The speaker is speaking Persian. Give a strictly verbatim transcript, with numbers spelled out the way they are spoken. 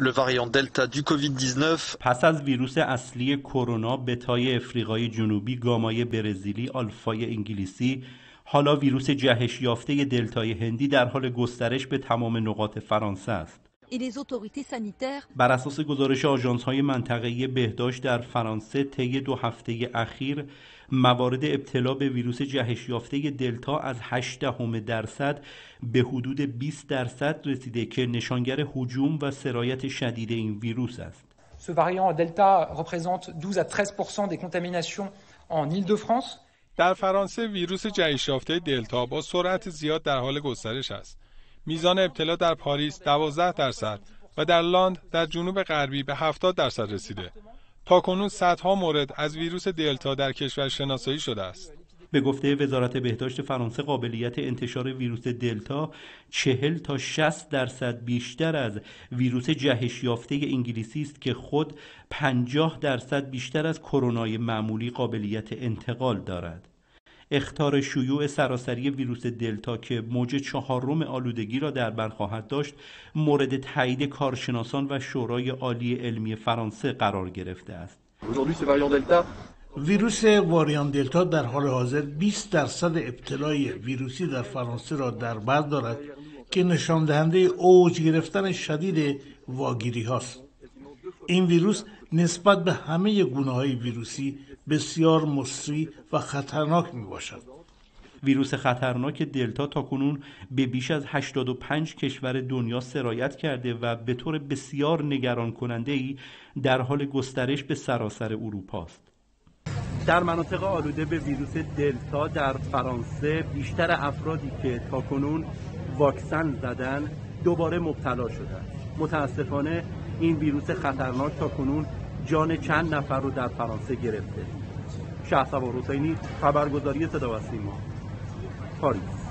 Le variant Delta du کووید نوزده. پس از ویروس اصلی کرونا، بتای افریقای جنوبی، گامای برزیلی، آلفای انگلیسی، حالا ویروس جهش یافته دلتای هندی در حال گسترش به تمام نقاط فرانسه است. بر اساس گزارش آژانس‌های منطقه‌ای بهداشت در فرانسه، طی دو هفته اخیر موارد ابتلا به ویروس جهش یافته دلتا از هشت دهم درصد به حدود بیست درصد رسیده که نشانگر هجوم و سرایت شدید این ویروس است. Ce variant Delta représente douze à treize pour cent des contaminations en Île-de-France. در فرانسه ویروس جهش یافته دلتا با سرعت زیاد در حال گسترش است. میزان ابتلا در پاریس دوازده درصد و در لاند در جنوب غربی به هفتاد درصد رسیده. تاکنون صدها مورد از ویروس دلتا در کشور شناسایی شده است. به گفته وزارت بهداشت فرانسه، قابلیت انتشار ویروس دلتا چهل تا شصت درصد بیشتر از ویروس جهش یافته انگلیسی است که خود پنجاه درصد بیشتر از کرونای معمولی قابلیت انتقال دارد. اخطار شیوع سراسری ویروس دلتا که موج چهارم آلودگی را در بر خواهد داشت، مورد تایید کارشناسان و شورای عالی علمی فرانسه قرار گرفته است. ویروس واریان دلتا در حال حاضر بیست درصد ابتلای ویروسی در فرانسه را در بر دارد که نشان دهنده اوج گرفتن شدید واگیری هاست. این ویروس نسبت به همه گونه‌های ویروسی بسیار مسری و خطرناک می باشد. ویروس خطرناک دلتا تاکنون به بیش از هشتاد و پنج کشور دنیا سرایت کرده و به طور بسیار نگران کننده‌ای در حال گسترش به سراسر اروپا است. در مناطق آلوده به ویروس دلتا در فرانسه، بیشتر افرادی که تاکنون واکسن زدن دوباره مبتلا شدند. متاسفانه این ویروس خطرناک تاکنون جان چند نفر رو در فرانسه گرفته. شهسوار حسینی، خبرگزاری صدا و سیما، پاریس.